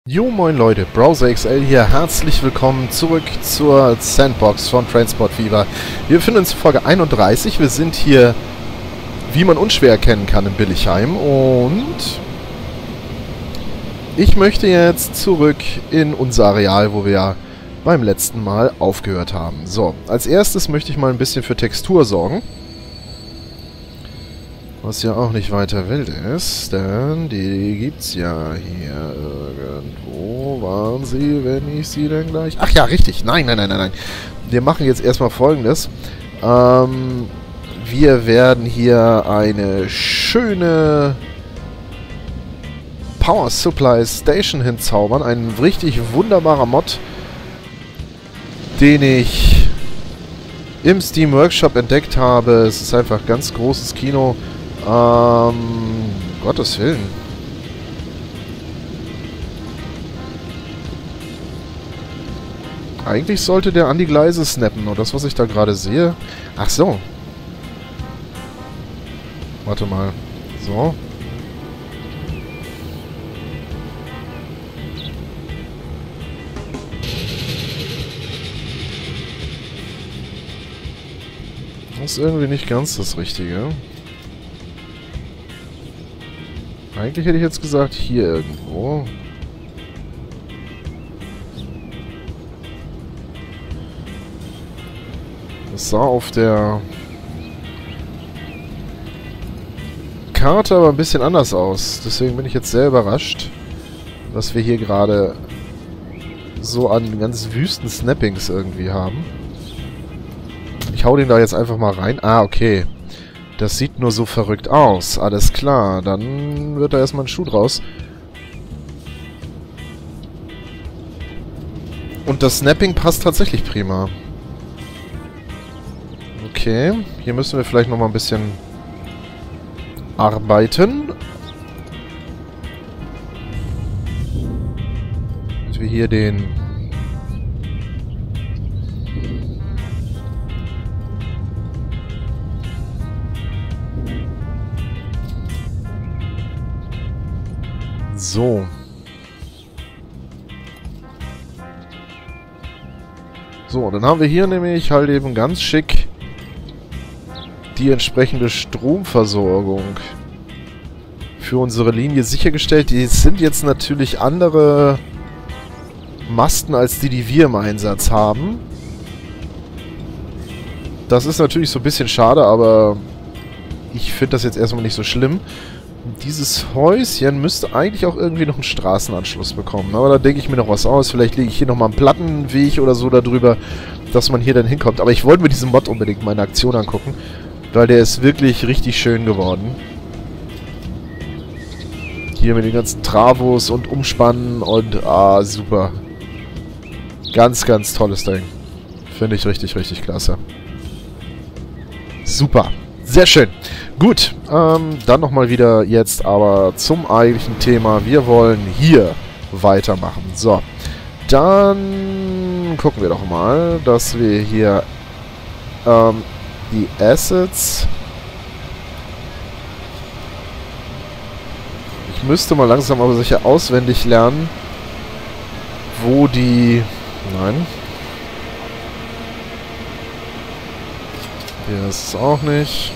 Jo moin Leute, Browser XL hier, herzlich willkommen zurück zur Sandbox von Transport Fever. Wir befinden uns in Folge 31, wir sind hier, wie man unschwer erkennen kann, in Billigheim und ich möchte jetzt zurück in unser Areal, wo wir ja beim letzten Mal aufgehört haben. So, als erstes möchte ich mal ein bisschen für Textur sorgen. Was ja auch nicht weiter wild ist, denn die gibt's ja hier irgendwo. Waren sie, wenn ich sie denn gleich... Ach ja, richtig. Nein. Wir machen jetzt erstmal Folgendes. Wir werden hier eine schöne Power Supply Station hinzaubern. Ein richtig wunderbarer Mod, den ich im Steam Workshop entdeckt habe. Es ist einfach ganz großes Kino. Gottes Willen. Eigentlich sollte der an die Gleise snappen. Und das, was ich da gerade sehe... Ach so. Warte mal. So. Das ist irgendwie nicht ganz das Richtige. Eigentlich hätte ich jetzt gesagt, hier irgendwo. Das sah auf der Karte aber ein bisschen anders aus. Deswegen bin ich jetzt sehr überrascht, dass wir hier gerade so an ganz wüsten Snappings irgendwie haben. Ich hau den da jetzt einfach mal rein. Ah, okay. Das sieht nur so verrückt aus. Alles klar, dann wird da erstmal ein Schuh draus. Und das Snapping passt tatsächlich prima. Okay, hier müssen wir vielleicht nochmal ein bisschen arbeiten. Dass wir hier den... So. So, dann haben wir hier nämlich halt eben ganz schick die entsprechende Stromversorgung für unsere Linie sichergestellt. Die sind jetzt natürlich andere Masten als die wir im Einsatz haben. Das ist natürlich so ein bisschen schade, aber ich finde das jetzt erstmal nicht so schlimm. Dieses Häuschen müsste eigentlich auch irgendwie noch einen Straßenanschluss bekommen. Aber da denke ich mir noch was aus. Vielleicht lege ich hier nochmal einen Plattenweg oder so darüber, dass man hier dann hinkommt. Aber ich wollte mir diesen Mod unbedingt mal in Aktion angucken, weil der ist wirklich richtig schön geworden. Hier mit den ganzen Travos und Umspannen und... Ah, super. Ganz, ganz tolles Ding. Finde ich richtig, richtig klasse. Super. Sehr schön. Gut, dann nochmal wieder jetzt aber zum eigentlichen Thema. Wir wollen hier weitermachen. So, dann gucken wir doch mal, dass wir hier die Assets... Ich müsste mal langsam aber sicher auswendig lernen, wo die... Nein. Hier ist es auch nicht.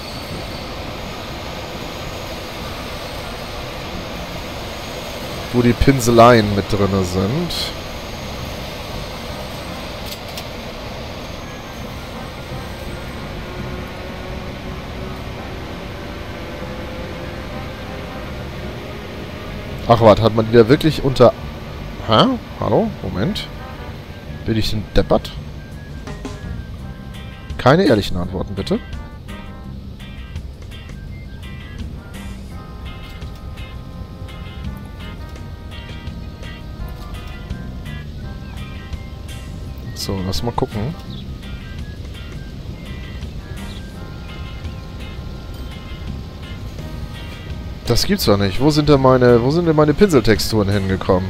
Wo die Pinseleien mit drin sind. Ach warte, hat man die da wirklich unter... Hä? Hallo? Moment. Bin ich denn deppert? Keine ehrlichen Antworten, bitte. So, lass mal gucken. Das gibt's doch nicht. Wo sind denn meine Pinseltexturen hingekommen?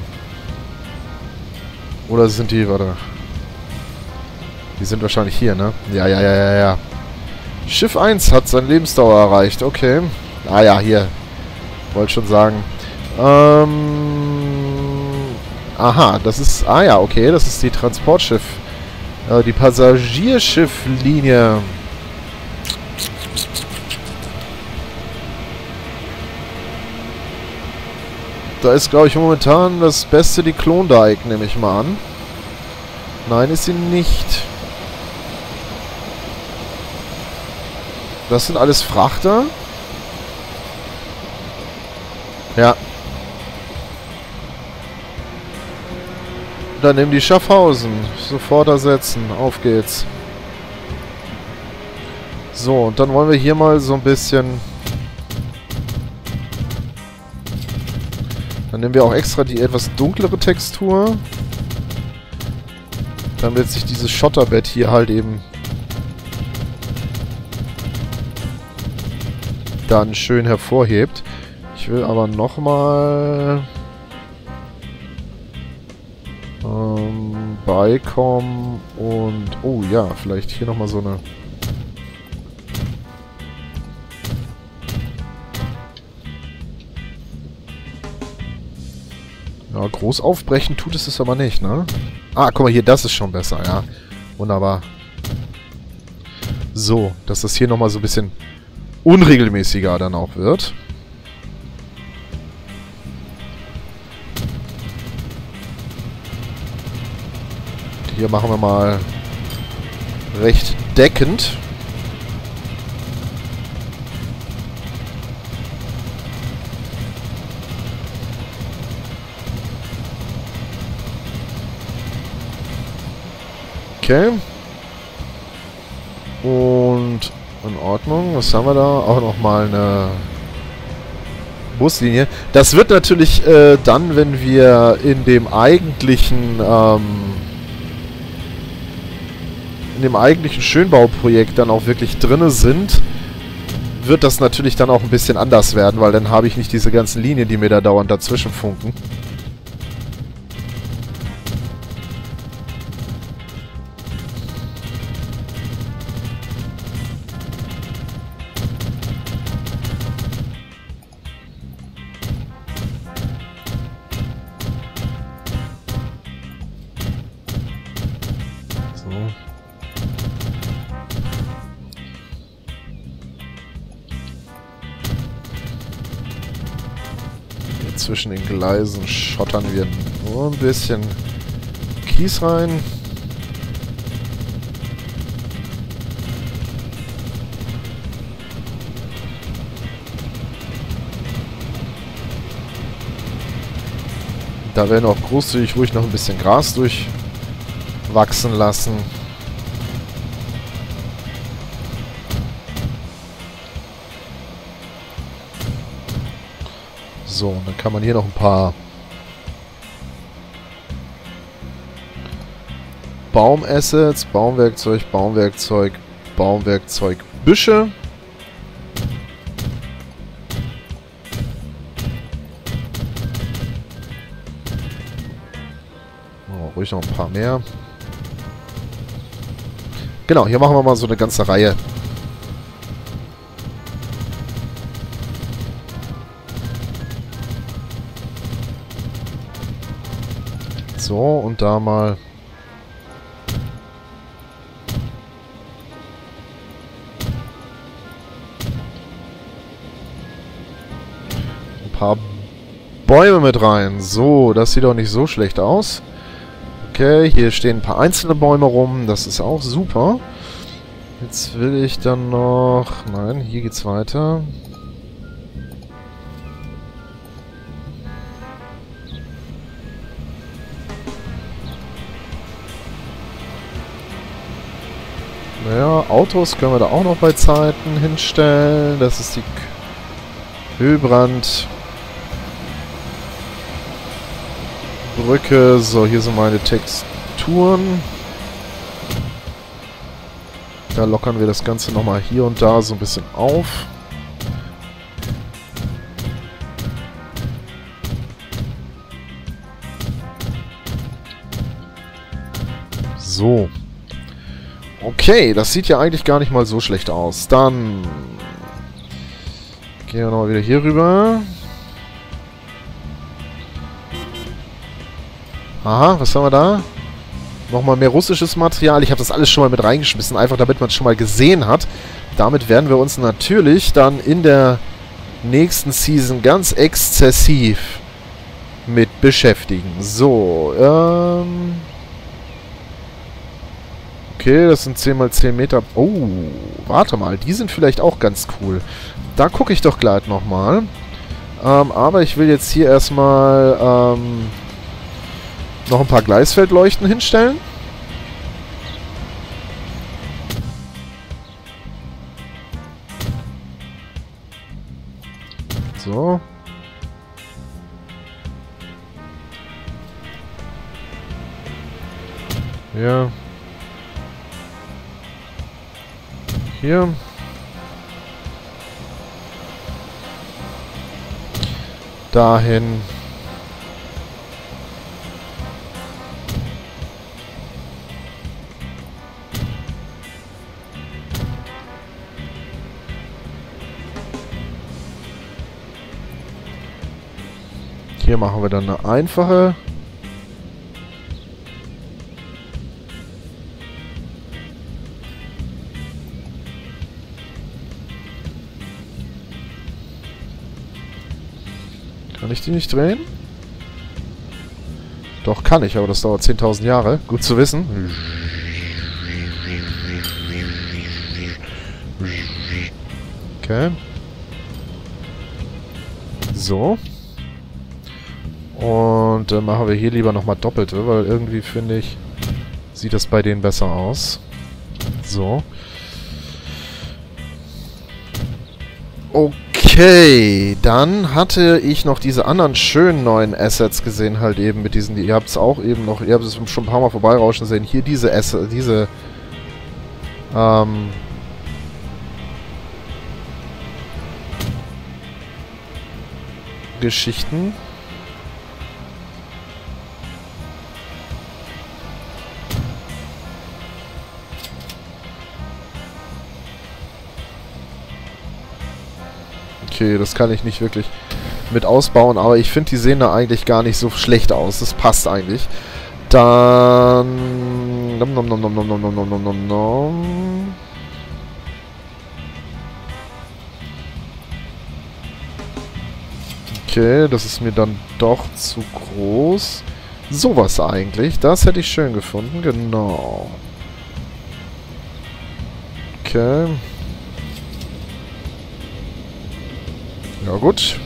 Oder sind die, warte. Die sind wahrscheinlich hier, ne? Ja. Schiff 1 hat seine Lebensdauer erreicht. Okay. Ah ja, hier. Wollte schon sagen. Aha, das ist... Ah ja, okay, das ist die Transportschiff. Die Passagierschifflinie. Da ist, glaube ich, momentan das Beste die Klondike, nehme ich mal an. Nein, ist sie nicht. Das sind alles Frachter. Ja. Dann nimm die Schaffhausen. Sofort ersetzen. Auf geht's. So, und dann wollen wir hier mal so ein bisschen... Dann nehmen wir auch extra die etwas dunklere Textur. Damit sich dieses Schotterbett hier halt eben dann schön hervorhebt. Ich will aber nochmal beikommen und... Oh ja, vielleicht hier nochmal so eine... Ja, groß aufbrechen tut es aber nicht, ne? Ah, guck mal hier, das ist schon besser, ja. Wunderbar. So, dass das hier nochmal so ein bisschen unregelmäßiger dann auch wird. Hier machen wir mal recht deckend. Okay. Und in Ordnung. Was haben wir da? Auch nochmal eine Buslinie. Das wird natürlich dann, wenn wir in dem eigentlichen Schönbauprojekt dann auch wirklich drinne sind, wird das natürlich dann auch ein bisschen anders werden, weil dann habe ich nicht diese ganzen Linien, die mir da dauernd dazwischen funken. Zwischen den Gleisen schottern wir nur ein bisschen Kies rein. Da werden wir auch großzügig ruhig noch ein bisschen Gras durchwachsen lassen. So, und dann kann man hier noch ein paar Baumassets, Baumwerkzeug, Büsche. Oh, ruhig noch ein paar mehr. Genau, hier machen wir mal so eine ganze Reihe. So, und da mal ein paar Bäume mit rein. So, das sieht doch nicht so schlecht aus. Okay, hier stehen ein paar einzelne Bäume rum. Das ist auch super. Jetzt will ich dann noch... Nein, hier geht's weiter. Naja, Autos können wir da auch noch bei Zeiten hinstellen. Das ist die Ölbrandbrücke. So, hier sind meine Texturen. Da lockern wir das Ganze nochmal hier und da so ein bisschen auf. So. Okay, das sieht ja eigentlich gar nicht mal so schlecht aus. Dann gehen wir nochmal wieder hier rüber. Aha, was haben wir da? Nochmal mehr russisches Material. Ich habe das alles schon mal mit reingeschmissen, einfach damit man es schon mal gesehen hat. Damit werden wir uns natürlich dann in der nächsten Season ganz exzessiv mit beschäftigen. So, okay, das sind 10 x 10 Meter. Oh, warte mal, die sind vielleicht auch ganz cool. Da gucke ich doch gleich nochmal. Aber ich will jetzt hier erstmal noch ein paar Gleisfeldleuchten hinstellen. So. Ja. Hier. Dahin. Hier machen wir dann eine einfache. Kann ich die nicht drehen? Doch, kann ich, aber das dauert 10.000 Jahre. Gut zu wissen. Okay. So. Und dann machen wir hier lieber nochmal doppelte, weil irgendwie, finde ich, sieht das bei denen besser aus. So. Okay, dann hatte ich noch diese anderen schönen neuen Assets gesehen, halt eben mit diesen, ihr habt es auch eben noch, ihr habt es schon ein paar Mal vorbeirauschen sehen, hier diese Assets, diese, Geschichten. Okay, das kann ich nicht wirklich mit ausbauen, aber ich finde, die sehen da eigentlich gar nicht so schlecht aus. Das passt eigentlich. Dann... Okay, das ist mir dann doch zu groß. Sowas eigentlich. Das hätte ich schön gefunden. Genau. Okay. Ja, gut.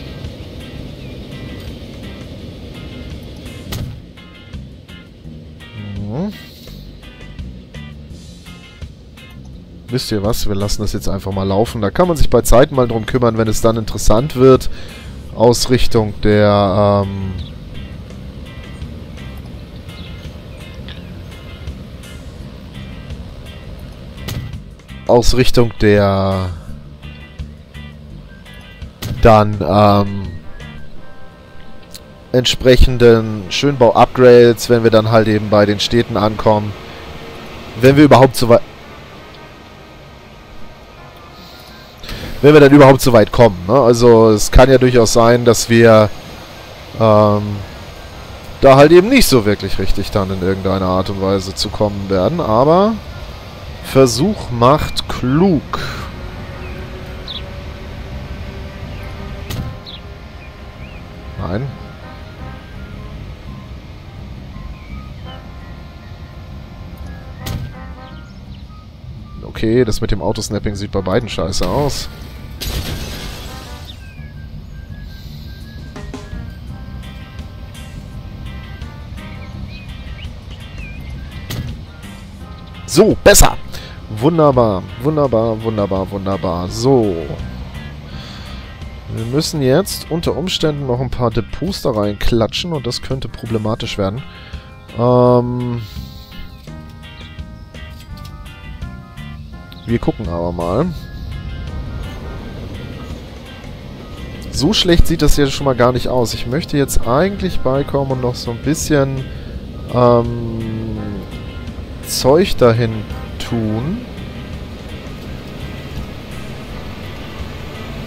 Wisst ihr was? Wir lassen das jetzt einfach mal laufen. Da kann man sich bei Zeiten mal drum kümmern, wenn es dann interessant wird. Ausrichtung der, Ausrichtung der dann entsprechenden Schönbau-Upgrades, wenn wir dann halt eben bei den Städten ankommen. Wenn wir überhaupt so weit... Wenn wir dann überhaupt so weit kommen, ne? Also es kann ja durchaus sein, dass wir da halt eben nicht so wirklich richtig dann in irgendeiner Art und Weise zu kommen werden. Aber Versuch macht klug. Nein. Okay, das mit dem Autosnapping sieht bei beiden scheiße aus. So, besser. Wunderbar, wunderbar, wunderbar, wunderbar. So. Wir müssen jetzt unter Umständen noch ein paar Depots da reinklatschen und das könnte problematisch werden. Wir gucken aber mal. So schlecht sieht das hier schon mal gar nicht aus. Ich möchte jetzt eigentlich beikommen und noch so ein bisschen Zeug dahin tun.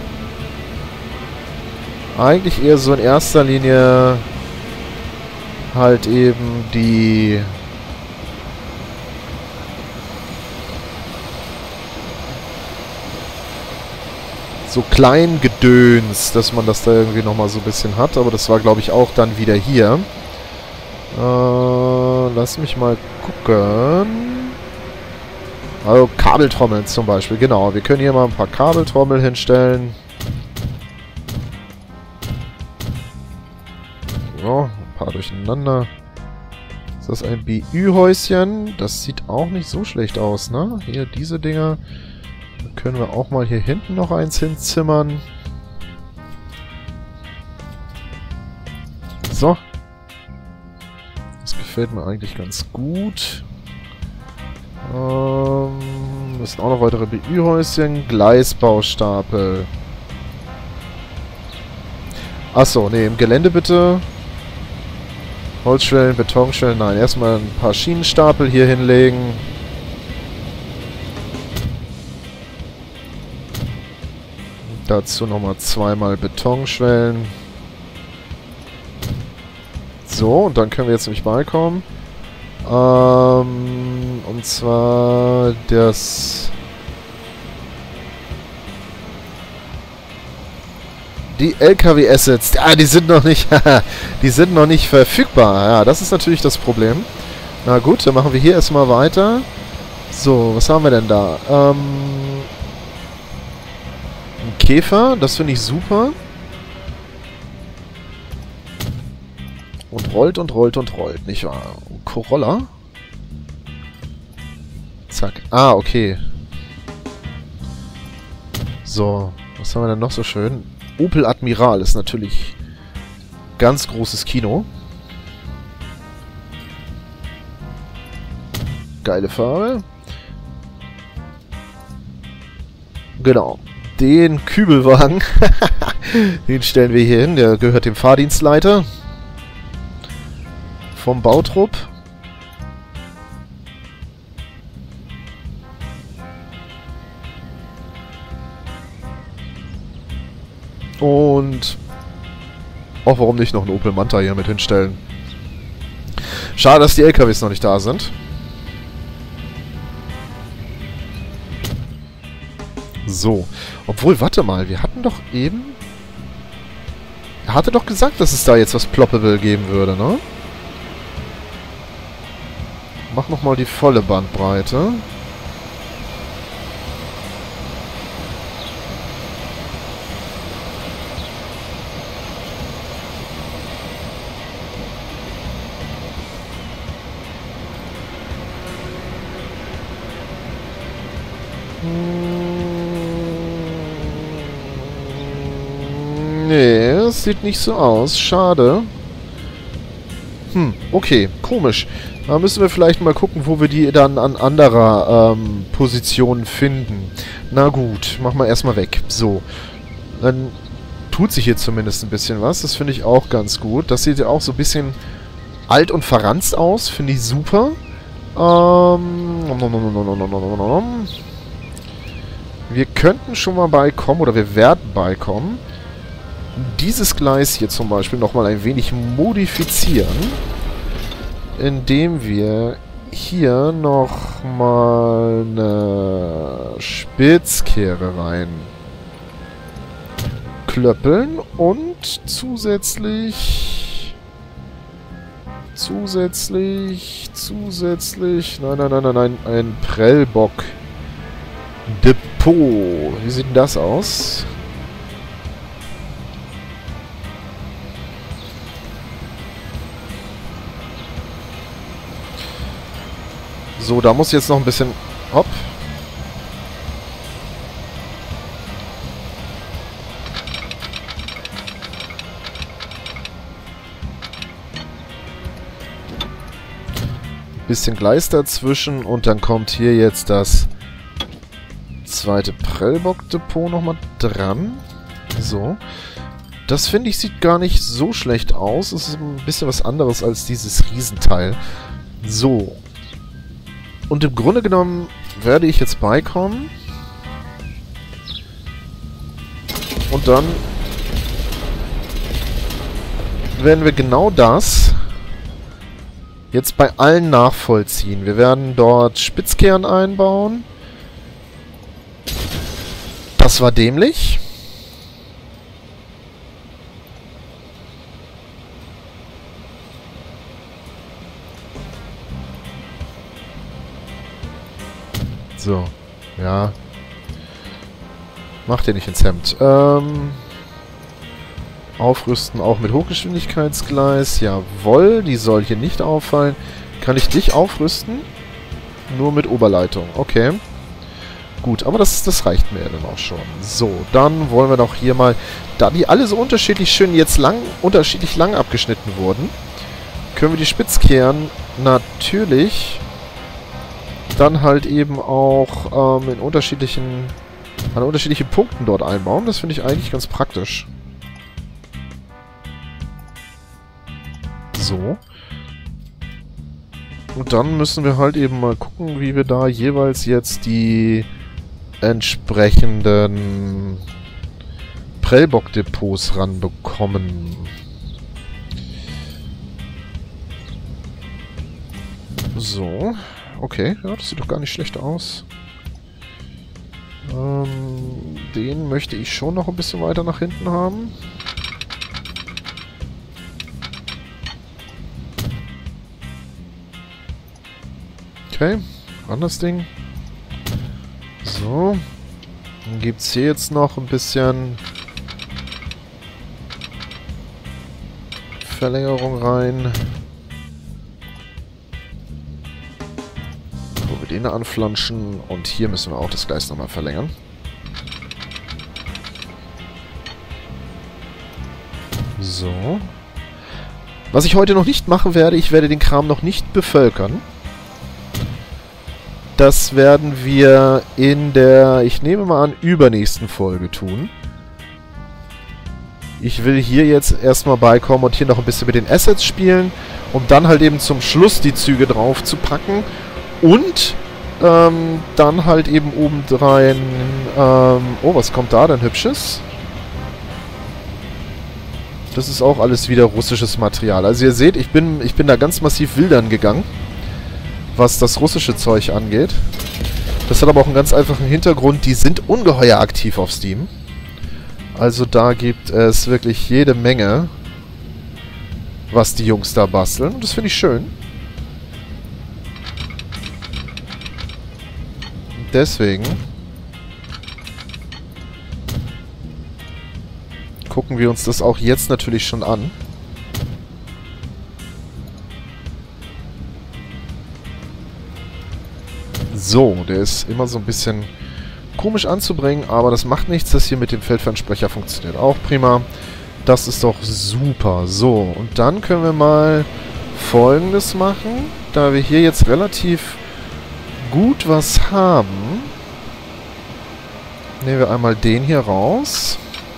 Eigentlich eher so in erster Linie halt eben die so klein Gedöns, dass man das da irgendwie nochmal so ein bisschen hat. Aber das war, glaube ich, auch dann wieder hier. Lass mich mal gucken. Also Kabeltrommeln zum Beispiel. Genau, wir können hier mal ein paar Kabeltrommel hinstellen. Ja, ein paar durcheinander. Ist das ein BÜ-Häuschen? Das sieht auch nicht so schlecht aus, ne? Hier, diese Dinger. Dann können wir auch mal hier hinten noch eins hinzimmern. So. Das gefällt mir eigentlich ganz gut. Das sind auch noch weitere BÜ-Häuschen. Gleisbaustapel. Achso, ne, im Gelände bitte. Holzschwellen, Betonschwellen. Nein, erstmal ein paar Schienenstapel hier hinlegen. Dazu nochmal zweimal Betonschwellen. So, und dann können wir jetzt nämlich beikommen. Und zwar das... Die LKW-Assets. Ah, die sind noch nicht... die sind noch nicht verfügbar. Ja, das ist natürlich das Problem. Na gut, dann machen wir hier erstmal weiter. So, was haben wir denn da? Ein Käfer, das finde ich super. Und rollt und rollt und rollt, nicht wahr? Corolla? Zack. Ah, okay. So, was haben wir denn noch so schön? Opel Admiral ist natürlich ganz großes Kino. Geile Farbe. Genau. Den Kübelwagen, den stellen wir hier hin. Der gehört dem Fahrdienstleiter vom Bautrupp. Und auch warum nicht noch einen Opel Manta hier mit hinstellen. Schade, dass die LKWs noch nicht da sind. So. Obwohl, warte mal, wir hatten doch eben... Er hatte doch gesagt, dass es da jetzt was Ploppable geben würde, ne? Mach nochmal die volle Bandbreite. Nee, es sieht nicht so aus. Schade. Okay, komisch. Da müssen wir vielleicht mal gucken, wo wir die dann an anderer Position finden. Na gut, machen wir erstmal weg. So. Dann tut sich hier zumindest ein bisschen was. Das finde ich auch ganz gut. Das sieht ja auch so ein bisschen alt und verranzt aus. Finde ich super. Wir könnten schon mal beikommen, oder wir werden beikommen. Dieses Gleis hier zum Beispiel nochmal ein wenig modifizieren, indem wir hier nochmal eine Spitzkehre rein klöppeln und zusätzlich, nein, ein Prellbock-Depot. Wie sieht denn das aus? So, da muss jetzt noch ein bisschen... Hopp. Bisschen Gleis dazwischen und dann kommt hier jetzt das zweite Prellbock-Depot nochmal dran. So. Das finde ich sieht gar nicht so schlecht aus. Es ist ein bisschen was anderes als dieses Riesenteil. So. Und im Grunde genommen werde ich jetzt beikommen. Und dann werden wir genau das jetzt bei allen nachvollziehen. Wir werden dort Spitzkehren einbauen. Das war dämlich. So, ja. Macht ihr nicht ins Hemd. Aufrüsten auch mit Hochgeschwindigkeitsgleis. Jawohl, die soll hier nicht auffallen. Kann ich dich aufrüsten? Nur mit Oberleitung. Okay. Gut, aber das reicht mir ja dann auch schon. So, dann wollen wir doch hier mal, da die alle so unterschiedlich schön jetzt unterschiedlich lang abgeschnitten wurden, können wir die Spitzkehren natürlich dann halt eben auch an unterschiedlichen Punkten dort einbauen. Das finde ich eigentlich ganz praktisch. So. Und dann müssen wir halt eben mal gucken, wie wir da jeweils jetzt die entsprechenden Prellbock-Depots ranbekommen. So. Okay, ja, das sieht doch gar nicht schlecht aus. Den möchte ich schon noch ein bisschen weiter nach hinten haben. Okay, anderes Ding. So. Dann gibt es hier jetzt noch ein bisschen Verlängerung rein. Wo wir den anflanschen. Und hier müssen wir auch das Gleis nochmal verlängern. So. Was ich heute noch nicht machen werde, ich werde den Kram noch nicht bevölkern. Das werden wir in der, ich nehme mal an, übernächsten Folge tun. Ich will hier jetzt erstmal beikommen und hier noch ein bisschen mit den Assets spielen, um dann halt eben zum Schluss die Züge drauf zu packen. Und dann halt eben obendrein, oh, was kommt da denn Hübsches? Das ist auch alles wieder russisches Material. Also ihr seht, ich bin da ganz massiv wildern gegangen, was das russische Zeug angeht. Das hat aber auch einen ganz einfachen Hintergrund. Die sind ungeheuer aktiv auf Steam. Also da gibt es wirklich jede Menge, was die Jungs da basteln. Und das finde ich schön. Deswegen gucken wir uns das auch jetzt natürlich schon an. So, der ist immer so ein bisschen komisch anzubringen, aber das macht nichts. Das hier mit dem Feldfernsprecher funktioniert auch prima. Das ist doch super. So, und dann können wir mal Folgendes machen. Da wir hier jetzt relativ gut was haben, nehmen wir einmal den hier raus.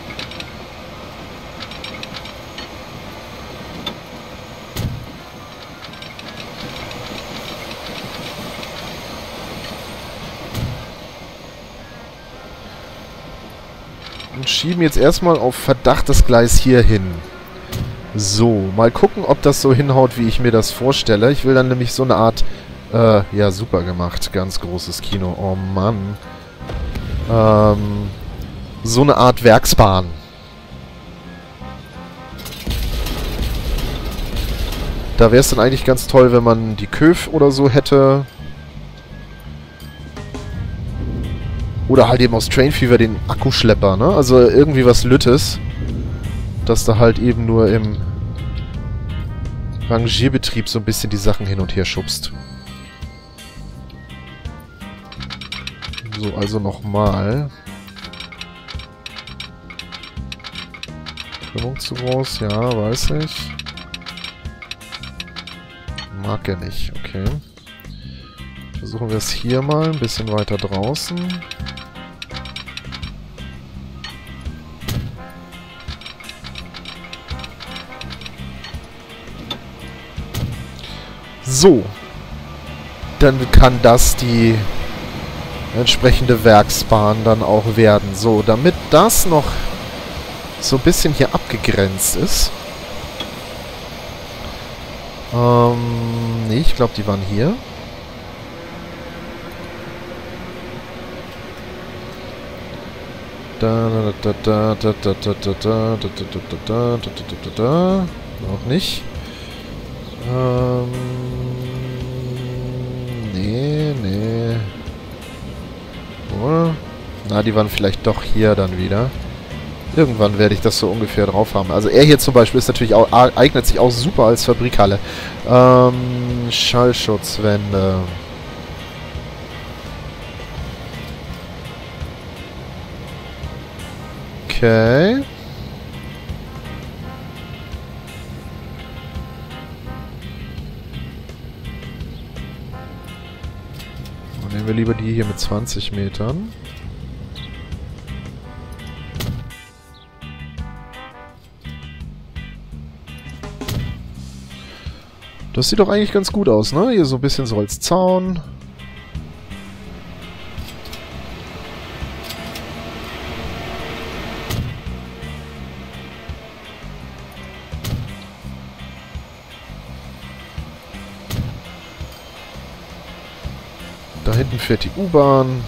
Und schieben jetzt erstmal auf Verdacht das Gleis hier hin. So, mal gucken, ob das so hinhaut, wie ich mir das vorstelle. Ich will dann nämlich so eine Art... ja, super gemacht. Ganz großes Kino. Oh Mann. So eine Art Werksbahn. Da wäre es dann eigentlich ganz toll, wenn man die Köf oder so hätte. Oder halt eben aus Train Fever den Akkuschlepper, ne? Also irgendwie was Lüttes. Dass da halt eben nur im Rangierbetrieb so ein bisschen die Sachen hin und her schubst. So, also nochmal. Krümmung zu groß, ja, weiß ich. Mag er nicht, okay. Versuchen wir es hier mal, ein bisschen weiter draußen. So. Dann kann das die entsprechende Werksbahn dann auch werden. So, damit das noch so ein bisschen hier abgegrenzt ist, Nee, ich glaube, die waren hier. Noch nicht. Nee. Oder? Na, die waren vielleicht doch hier dann wieder. Irgendwann werde ich das so ungefähr drauf haben. Also er hier zum Beispiel ist natürlich auch, eignet sich auch super als Fabrikhalle. Schallschutzwände. Okay. Dann nehmen wir lieber die hier mit 20 Metern. Das sieht doch eigentlich ganz gut aus, ne? Hier so ein bisschen so als Zaun. Da hinten fährt die U-Bahn.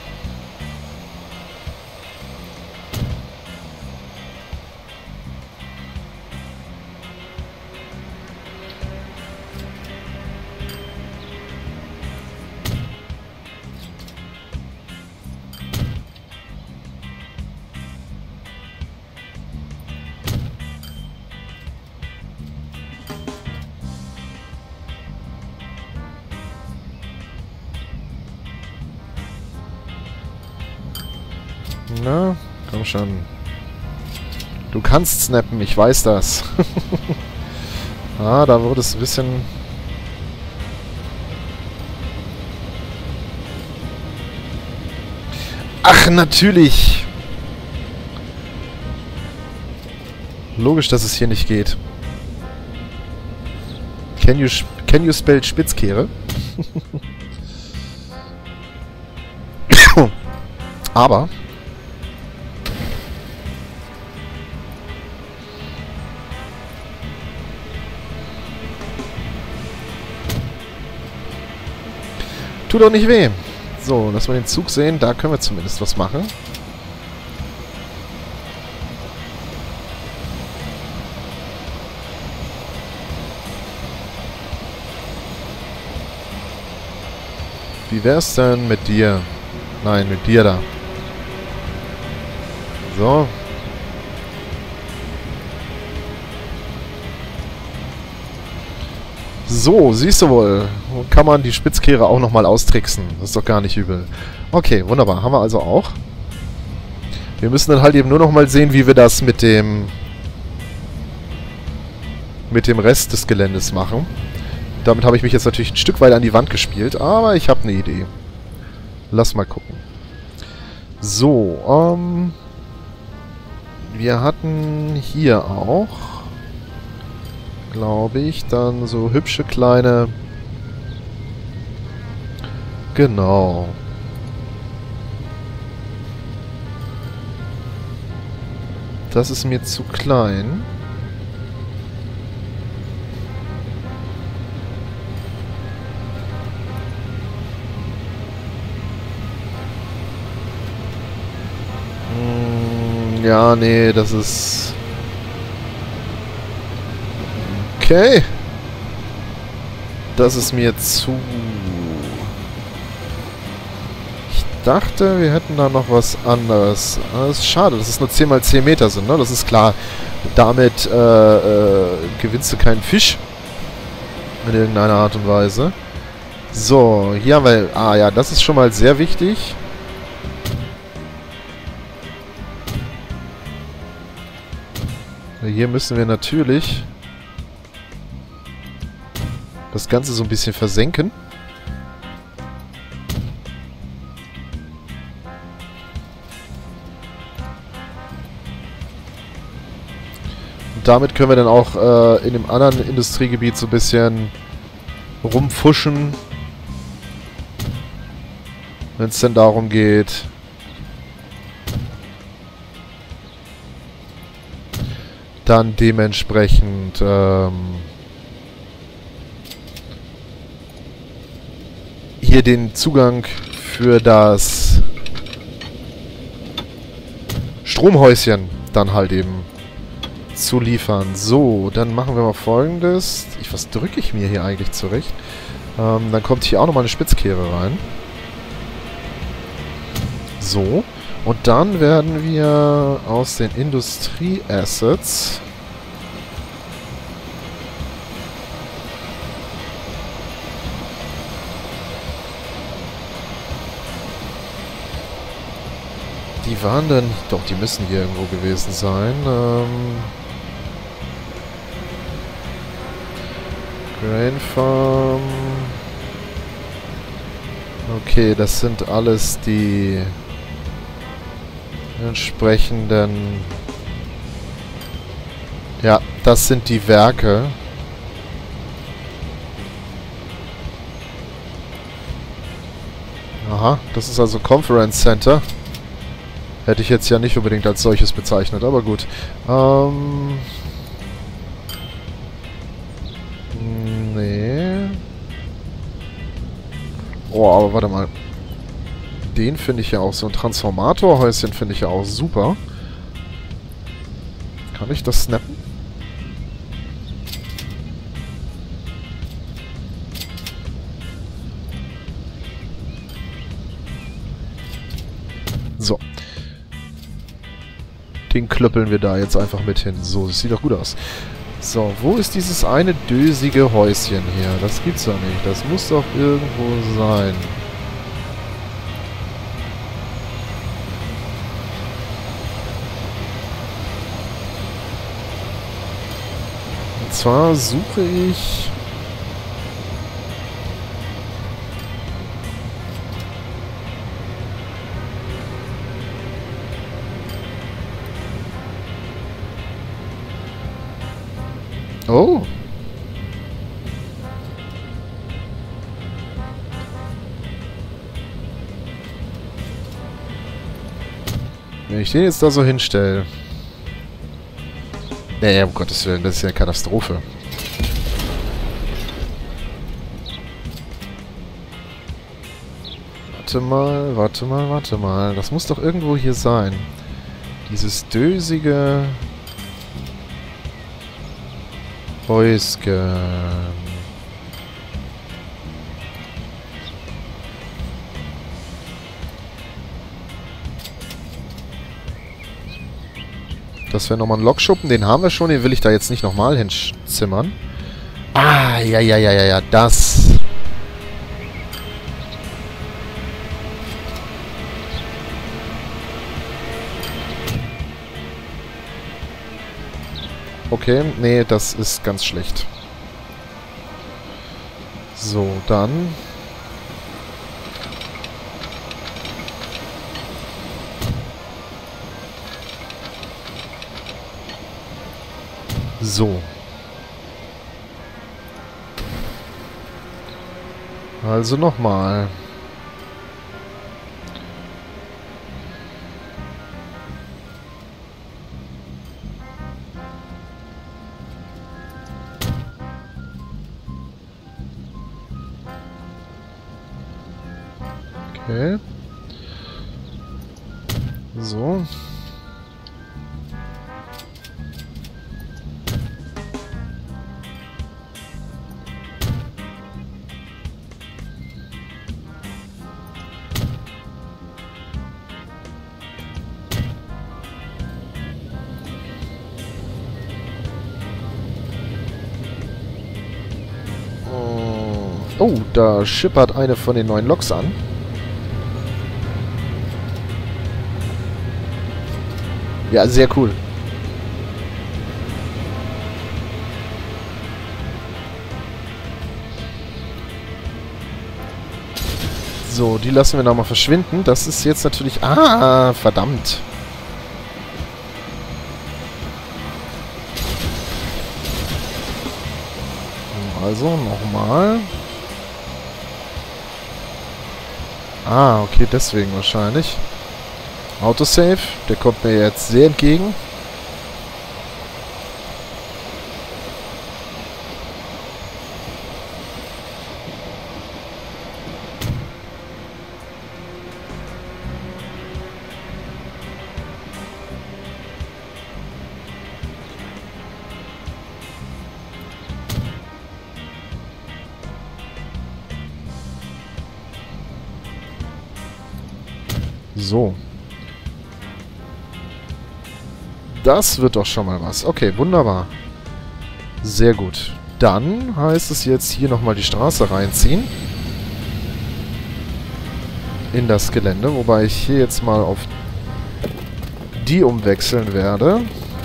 Na, komm schon. Du kannst snappen, ich weiß das. Ah, da wurde es ein bisschen... Ach, natürlich! Logisch, dass es hier nicht geht. Can you spell Spitzkehre? Aber... Tut doch nicht weh. So, lass mal den Zug sehen. Da können wir zumindest was machen. Wie wär's denn mit dir? Nein, mit dir da. So. So, siehst du wohl. Kann man die Spitzkehre auch nochmal austricksen. Das ist doch gar nicht übel. Okay, wunderbar. Haben wir also auch. Wir müssen dann halt eben nur nochmal sehen, wie wir das mit dem Rest des Geländes machen. Damit habe ich mich jetzt natürlich ein Stück weit an die Wand gespielt, aber ich habe eine Idee. Lass mal gucken. So, wir hatten hier auch, glaube ich, dann so hübsche kleine... Genau. Das ist mir zu klein. Ja, nee, das ist... Okay. Das ist mir zu... Ich dachte, wir hätten da noch was anderes. Das ist schade, dass es nur 10 mal 10 Meter sind, ne? Das ist klar. Damit gewinnst du keinen Fisch. In irgendeiner Art und Weise. So, hier haben wir... Ah ja, das ist schon mal sehr wichtig. Hier müssen wir natürlich das Ganze so ein bisschen versenken. Und damit können wir dann auch in dem anderen Industriegebiet so ein bisschen rumfuschen, wenn es denn darum geht, dann dementsprechend hier den Zugang für das Stromhäuschen dann halt eben zu liefern. So, dann machen wir mal Folgendes. Was drücke ich mir hier eigentlich zurecht? Dann kommt hier auch nochmal eine Spitzkehre rein. So. Und dann werden wir aus den Industrie-Assets die waren dann... Doch, die müssen hier irgendwo gewesen sein. Grain Farm. Okay, das sind alles die entsprechenden... Ja, das sind die Werke. Aha, das ist also Conference Center. Hätte ich jetzt ja nicht unbedingt als solches bezeichnet, aber gut. Nee. Oh, aber warte mal. Den finde ich ja auch, so ein Transformatorhäuschen finde ich ja auch super. Kann ich das snappen? So. Den klöppeln wir da jetzt einfach mit hin. So, das sieht doch gut aus. So, wo ist dieses eine dösige Häuschen hier? Das gibt's doch nicht. Das muss doch irgendwo sein. Und zwar suche ich... Oh. Wenn ich den jetzt da so hinstelle... Nee, um Gottes Willen, das ist ja eine Katastrophe. Warte mal, warte mal, warte mal. Das muss doch irgendwo hier sein. Dieses dösige... Häuschen. Das wäre nochmal ein Lokschuppen. Den haben wir schon. Den will ich da jetzt nicht nochmal hinzimmern. Ah, ja, das. Okay, nee, das ist ganz schlecht. So, dann... So. Also nochmal. Okay. So. Oh, da schippert eine von den neuen Loks an. Ja, sehr cool. So, die lassen wir nochmal verschwinden. Das ist jetzt natürlich... Ah, verdammt. Also, nochmal. Ah, okay, deswegen wahrscheinlich. Autosave, der kommt mir jetzt sehr entgegen. So. Das wird doch schon mal was. Okay, wunderbar. Sehr gut. Dann heißt es jetzt hier nochmal die Straße reinziehen. In das Gelände. Wobei ich hier jetzt mal auf die umwechseln werde.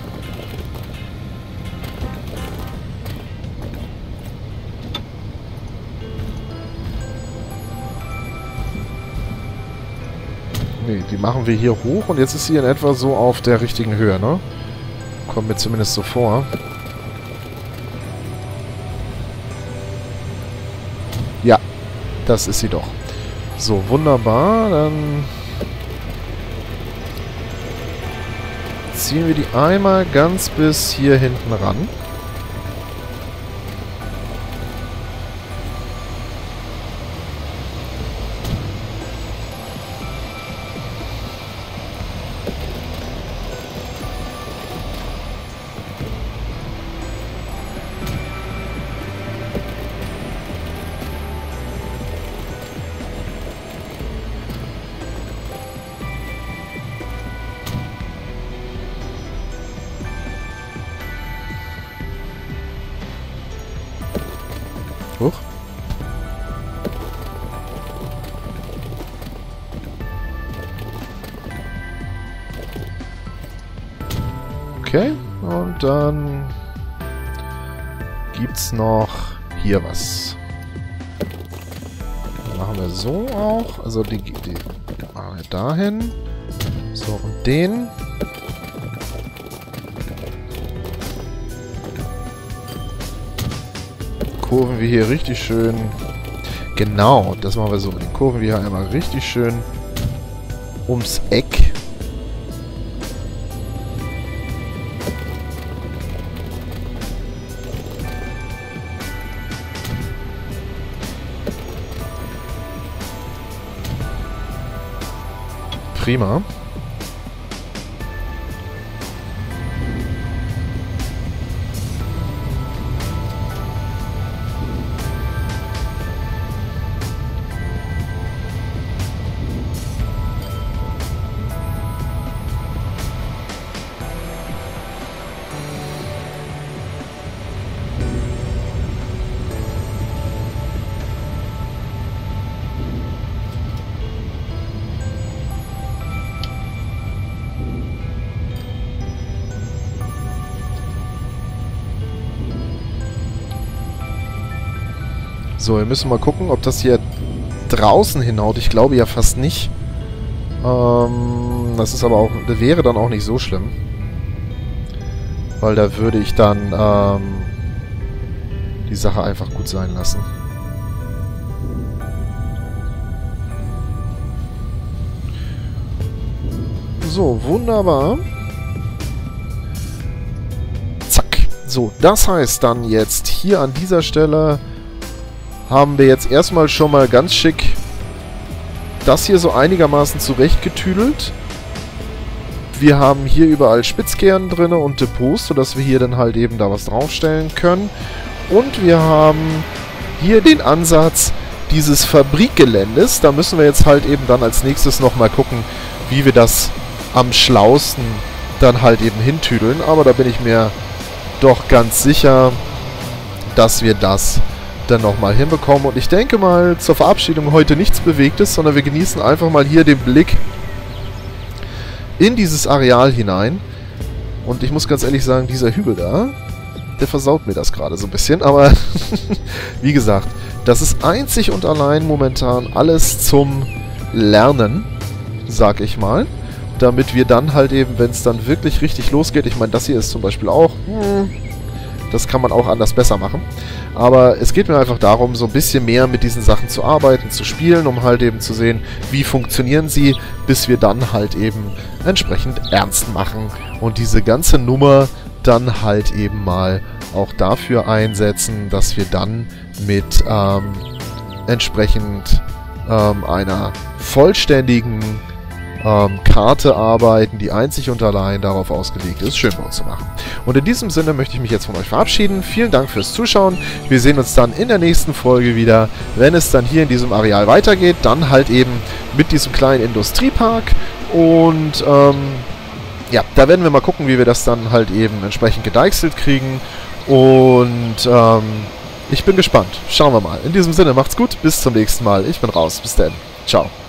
Nee, die machen wir hier hoch und jetzt ist sie in etwa so auf der richtigen Höhe, ne? Kommt mir zumindest so vor. Ja, das ist sie doch. So, wunderbar. Dann ziehen wir die einmal ganz bis hier hinten ran. Hoch. Okay, und dann gibt's noch hier was. Dann machen wir so auch. Also die machen wir dahin. So, und den. Kurven wir hier richtig schön. Genau, das machen wir so. Den kurven wir hier einmal richtig schön ums Eck. Prima. So, wir müssen mal gucken, ob das hier draußen hinhaut. Ich glaube ja fast nicht. Das ist aber auch, das wäre dann auch nicht so schlimm. Weil da würde ich dann die Sache einfach gut sein lassen. So, wunderbar. Zack. So, das heißt dann jetzt hier an dieser Stelle haben wir jetzt erstmal schon mal ganz schick das hier so einigermaßen zurechtgetüdelt. Wir haben hier überall Spitzkehren drin und Depots, sodass wir hier dann halt eben da was draufstellen können. Und wir haben hier den Ansatz dieses Fabrikgeländes. Da müssen wir jetzt halt eben dann als nächstes nochmal gucken, wie wir das am schlausten dann halt eben hintüdeln. Aber da bin ich mir doch ganz sicher, dass wir das dann nochmal hinbekommen. Und ich denke mal, zur Verabschiedung heute nichts Bewegtes, sondern wir genießen einfach mal hier den Blick in dieses Areal hinein. Und ich muss ganz ehrlich sagen, dieser Hügel da, der versaut mir das gerade so ein bisschen. Aber wie gesagt, das ist einzig und allein momentan alles zum Lernen, sag ich mal. Damit wir dann halt eben, wenn es dann wirklich richtig losgeht, ich meine, das hier ist zum Beispiel auch... Das kann man auch anders besser machen. Aber es geht mir einfach darum, so ein bisschen mehr mit diesen Sachen zu arbeiten, zu spielen, um halt eben zu sehen, wie funktionieren sie, bis wir dann halt eben entsprechend ernst machen und diese ganze Nummer dann halt eben mal auch dafür einsetzen, dass wir dann mit entsprechend einer vollständigen Karte arbeiten, die einzig und allein darauf ausgelegt ist, Schönbau zu machen. Und in diesem Sinne möchte ich mich jetzt von euch verabschieden. Vielen Dank fürs Zuschauen. Wir sehen uns dann in der nächsten Folge wieder, wenn es dann hier in diesem Areal weitergeht. Dann halt eben mit diesem kleinen Industriepark. Und ja, da werden wir mal gucken, wie wir das dann halt eben entsprechend gedeichselt kriegen. Und ich bin gespannt. Schauen wir mal. In diesem Sinne, macht's gut. Bis zum nächsten Mal. Ich bin raus. Bis dann. Ciao.